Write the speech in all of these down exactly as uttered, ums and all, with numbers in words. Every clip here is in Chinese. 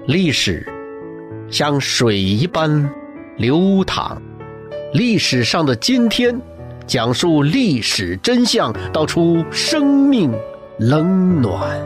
历史像水一般流淌，历史上的今天，讲述历史真相，道出生命冷暖。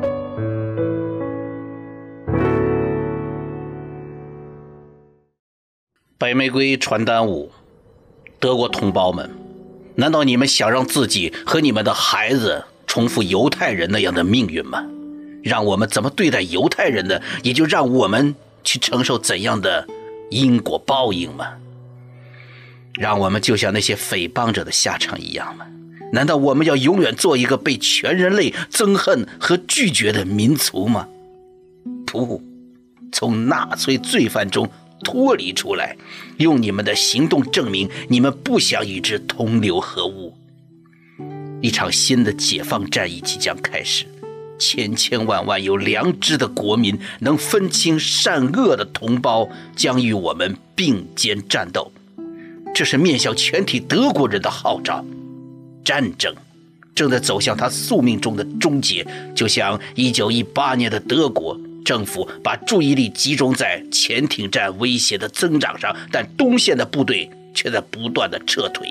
白玫瑰传单五，德国同胞们，难道你们想让自己和你们的孩子重复犹太人那样的命运吗？让我们怎么对待犹太人的，也就让我们去承受怎样的因果报应吗？让我们就像那些诽谤者的下场一样吗？难道我们要永远做一个被全人类憎恨和拒绝的民族吗？不，从纳粹罪犯中脱离出来，用你们的行动证明你们不想与之同流合污。一场新的解放战役即将开始，千千万万有良知的国民，能分清善恶的同胞将与我们并肩战斗。这是面向全体德国人的号召。战争正在走向它宿命中的终结，就像一九一八年的德国，政府把注意力集中在潜艇战威胁的增长上，但东线的部队却在不断的撤退。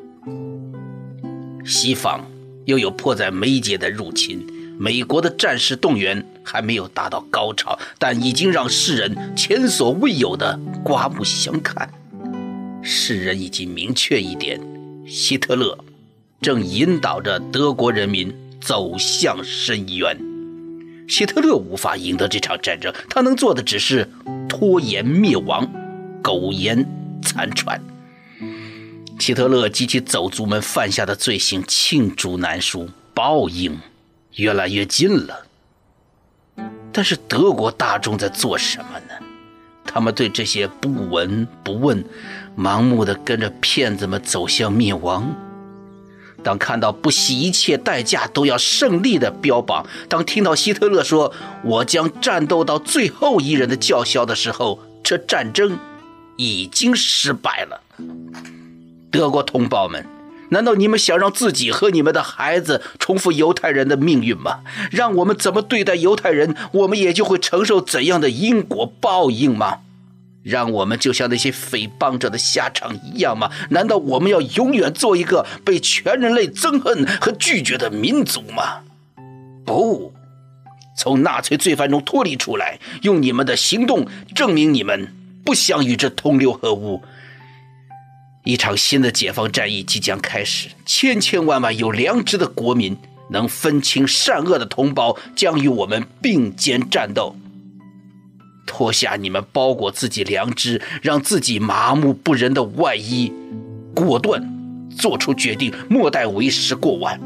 西方又有迫在眉睫的入侵，美国的战时动员还没有达到高潮，但已经让世人前所未有的刮目相看。世人已经明确一点，希特勒正引导着德国人民走向深渊。希特勒无法赢得这场战争，他能做的只是拖延灭亡，苟延残喘。希特勒及其走卒们犯下的罪行罄竹难书，报应越来越近了。但是德国大众在做什么呢？他们对这些不闻不问，盲目地跟着骗子们走向灭亡。当看到不惜一切代价都要胜利的标榜，当听到希特勒说我将战斗到最后一人的叫嚣的时候，这战争已经失败了。德国同胞们，难道你们想让自己和你们的孩子重复犹太人的命运吗？让我们怎么对待犹太人，我们也就会承受怎样的因果报应吗？让我们就像那些诽谤者的下场一样吗？难道我们要永远做一个被全人类憎恨和拒绝的民族吗？不，从纳粹罪犯中脱离出来，用你们的行动证明你们不想与之同流合污。一场新的解放战役即将开始，千千万万有良知的国民，能分清善恶的同胞将与我们并肩战斗。脱下你们包裹自己良知，让自己麻木不仁的外衣，果断做出决定，莫待为时过晚。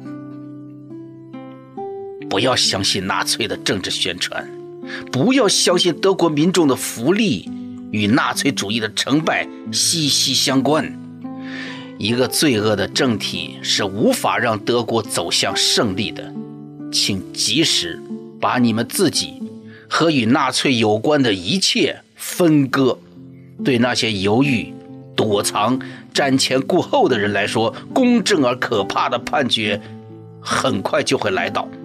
不要相信纳粹的政治宣传，不要相信德国民众的福利与纳粹主义的成败息息相关。一个罪恶的政体是无法让德国走向胜利的。请及时把你们自己和与纳粹有关的一切分割。对那些犹豫、躲藏、瞻前顾后的人来说，公正而可怕的判决很快就会来到。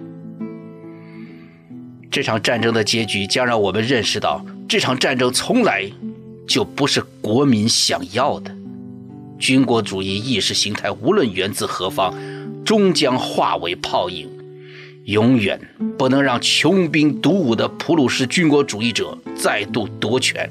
这场战争的结局将让我们认识到，这场战争从来就不是国民想要的。军国主义意识形态无论源自何方，终将化为泡影，永远不能让穷兵黩武的普鲁士军国主义者再度夺权。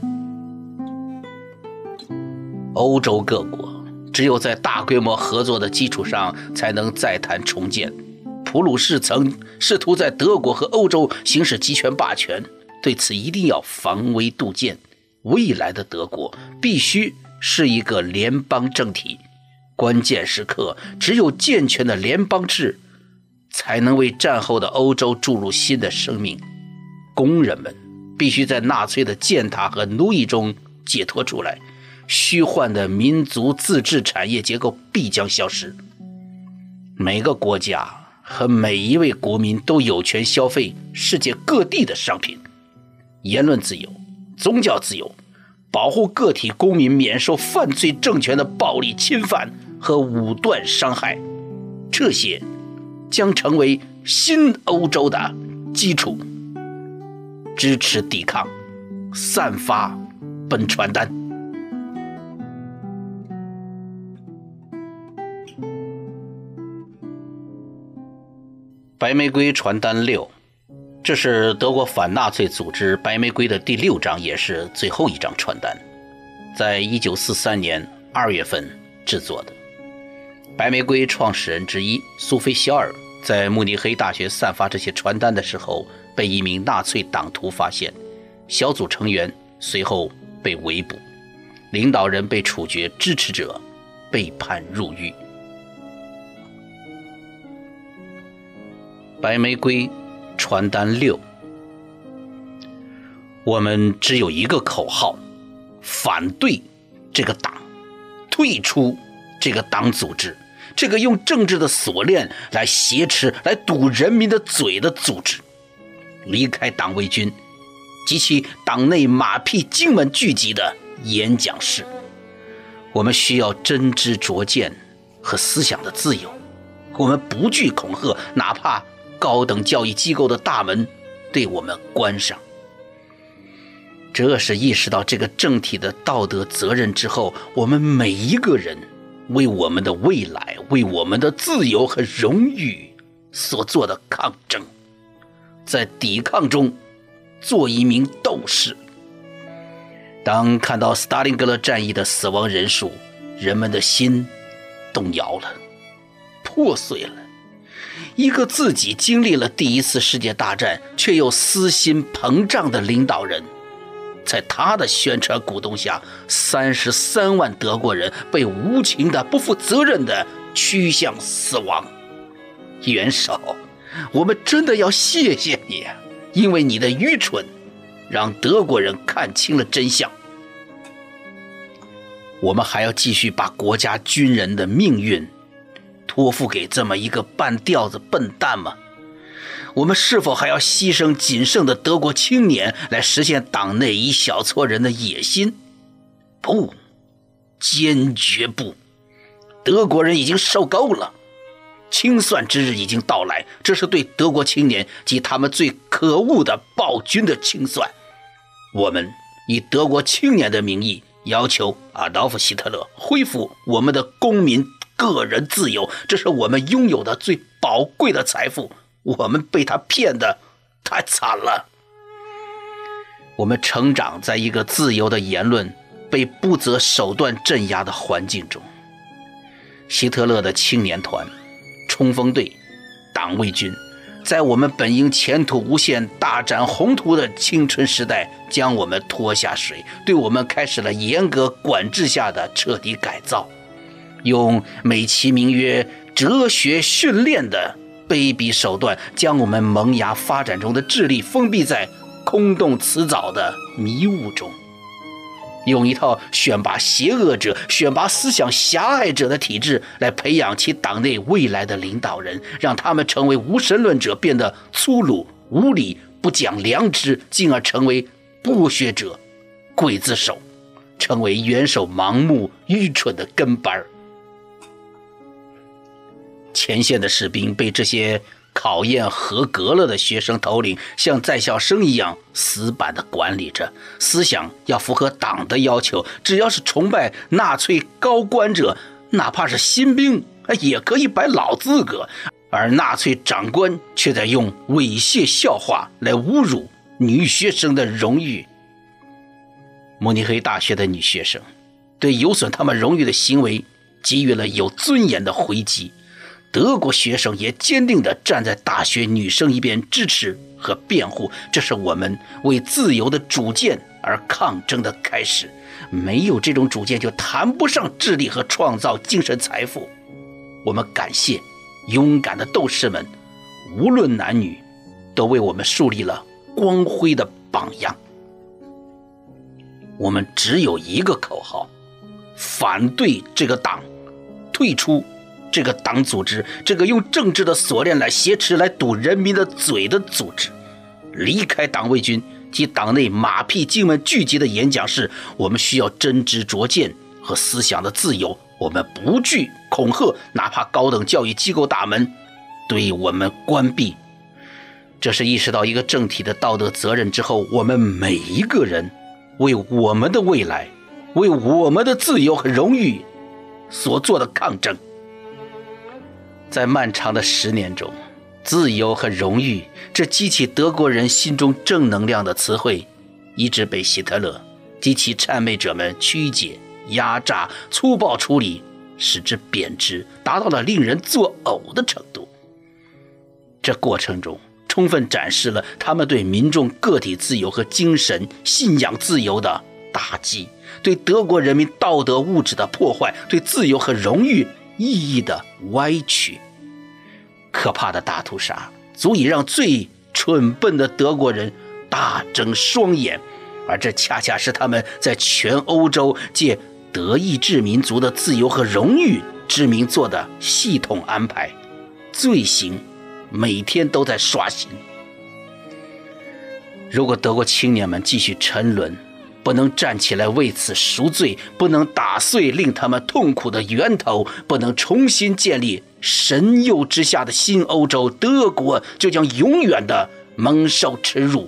欧洲各国只有在大规模合作的基础上才能再谈重建。普鲁士曾试图在德国和欧洲行使集权霸权，对此一定要防微杜渐。未来的德国必须是一个联邦政体，关键时刻只有健全的联邦制才能为战后的欧洲注入新的生命。工人们必须在纳粹的践踏和奴役中解脱出来，虚幻的民族自治产业结构必将消失。每个国家和每一位国民都有权消费世界各地的商品。言论自由、宗教自由，保护个体公民免受犯罪政权的暴力侵犯和武断伤害，这些将成为新欧洲的基础。 支持抵抗，散发本传单。白玫瑰传单六，这是德国反纳粹组织白玫瑰的第六张，也是最后一张传单，在一九四三年二月份制作的。白玫瑰创始人之一苏菲肖尔在慕尼黑大学散发这些传单的时候，被一名纳粹党徒发现，小组成员随后被围捕，领导人被处决，支持者被判入狱。白玫瑰传单六，我们只有一个口号：反对这个党，退出这个党组织，这个用政治的锁链来挟持、来堵人民的嘴的组织，离开党卫军及其党内马屁精们聚集的演讲室。我们需要真知灼见和思想的自由，我们不惧恐吓，哪怕高等教育机构的大门对我们关上。这是意识到这个政体的道德责任之后，我们每一个人为我们的未来，为我们的自由和荣誉所做的抗争，在抵抗中做一名斗士。当看到斯大林格勒战役的死亡人数，人们的心动摇了，破碎了。一个自己经历了第一次世界大战却又私心膨胀的领导人，在他的宣传鼓动下，三十三万德国人被无情的、不负责任的驱向死亡。元首，我们真的要谢谢你，因为你的愚蠢让德国人看清了真相。我们还要继续把国家军人的命运托付给这么一个半吊子笨蛋吗？我们是否还要牺牲仅剩的德国青年来实现党内一小撮人的野心？不，坚决不！德国人已经受够了，清算之日已经到来，这是对德国青年及他们最可恶的暴君的清算。我们以德国青年的名义要求阿道夫·希特勒恢复我们的公民个人自由，这是我们拥有的最宝贵的财富。我们被他骗得太惨了。我们成长在一个自由的言论被不择手段镇压的环境中。希特勒的青年团、冲锋队、党卫军，在我们本应前途无限、大展宏图的青春时代，将我们拖下水，对我们开始了严格管制下的彻底改造，用美其名曰哲学训练的卑鄙手段，将我们萌芽发展中的智力封闭在空洞辞藻的迷雾中，用一套选拔邪恶者、选拔思想狭隘者的体制来培养其党内未来的领导人，让他们成为无神论者，变得粗鲁、无理、不讲良知，进而成为剥削者、刽子手，成为元首盲目愚蠢的跟班。前线的士兵被这些考验合格了的学生头领像在校生一样死板地管理着，思想要符合党的要求，只要是崇拜纳粹高官者，哪怕是新兵也可以摆老资格，而纳粹长官却在用猥亵笑话来侮辱女学生的荣誉。慕尼黑大学的女学生对有损他们荣誉的行为给予了有尊严的回击，德国学生也坚定地站在大学女生一边，支持和辩护，这是我们为自由的主见而抗争的开始。没有这种主见，就谈不上智力和创造精神财富。我们感谢勇敢的斗士们，无论男女，都为我们树立了光辉的榜样。我们只有一个口号：反对这个党，退出这个党组织，这个用政治的锁链来挟持、来堵人民的嘴的组织，离开党卫军及党内马屁精们聚集的演讲室。我们需要真知灼见和思想的自由，我们不惧恐吓，哪怕高等教育机构大门对我们关闭。 这是意识到一个政体的道德责任之后，我们每一个人为我们的未来，为我们的自由和荣誉所做的抗争。在漫长的十年中，自由和荣誉这激起德国人心中正能量的词汇，一直被希特勒及其谄媚者们曲解、压榨、粗暴处理，使之贬值，达到了令人作呕的程度。这过程中充分展示了他们对民众个体自由和精神信仰自由的打击，对德国人民道德物质的破坏，对自由和荣誉意义的歪曲。可怕的大屠杀足以让最蠢笨的德国人大睁双眼，而这恰恰是他们在全欧洲借德意志民族的自由和荣誉之名做的系统安排，罪行每天都在刷新。如果德国青年们继续沉沦，不能站起来为此赎罪，不能打碎令他们痛苦的源头，不能重新建立神佑之下的新欧洲，德国就将永远的蒙受耻辱。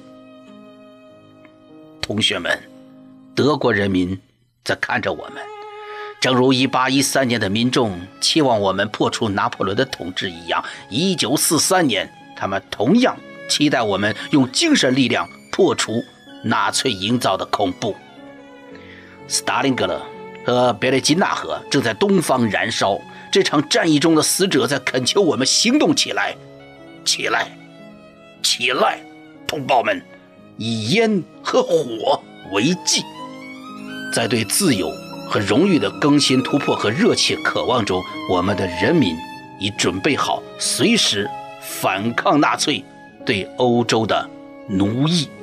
同学们，德国人民在看着我们，正如一八一三年的民众期望我们破除拿破仑的统治一样，一九四三年他们同样期待我们用精神力量破除纳粹营造的恐怖。斯大林格勒和别列金纳河正在东方燃烧，这场战役中的死者在恳求我们行动起来，起来，起来，同胞们，以烟和火为祭。在对自由和荣誉的更新突破和热切渴望中，我们的人民已准备好随时反抗纳粹对欧洲的奴役。